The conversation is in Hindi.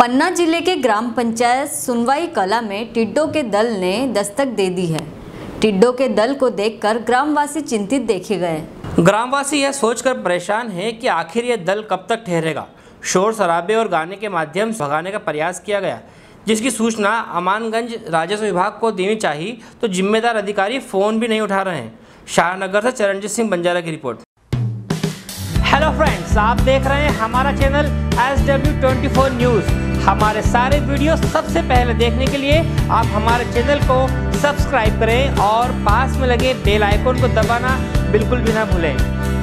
पन्ना जिले के ग्राम पंचायत सुनवाई कला में टिड्डों के दल ने दस्तक दे दी है। टिड्डों के दल को देखकर ग्रामवासी चिंतित देखे गए। ग्रामवासी यह सोचकर परेशान हैं कि आखिर यह दल कब तक ठहरेगा। शोर शराबे और गाने के माध्यम से भगाने का प्रयास किया गया, जिसकी सूचना अमानगंज राजस्व विभाग को देनी चाहिए तो जिम्मेदार अधिकारी फोन भी नहीं उठा रहे हैं। शाहनगर से चरणजीत सिंह बंजारा की रिपोर्ट। हेलो फ्रेंड्स, आप देख रहे हैं हमारा चैनल SW24 न्यूज़। हमारे सारे वीडियो सबसे पहले देखने के लिए आप हमारे चैनल को सब्सक्राइब करें और पास में लगे बेल आइकन को दबाना बिल्कुल भी ना भूलें।